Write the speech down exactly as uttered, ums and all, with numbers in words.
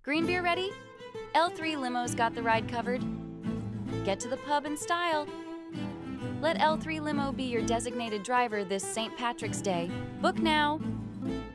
Green beer ready? L three Limo's got the ride covered. Get to the pub in style. Let L three Limo be your designated driver this Saint Patrick's Day. Book now.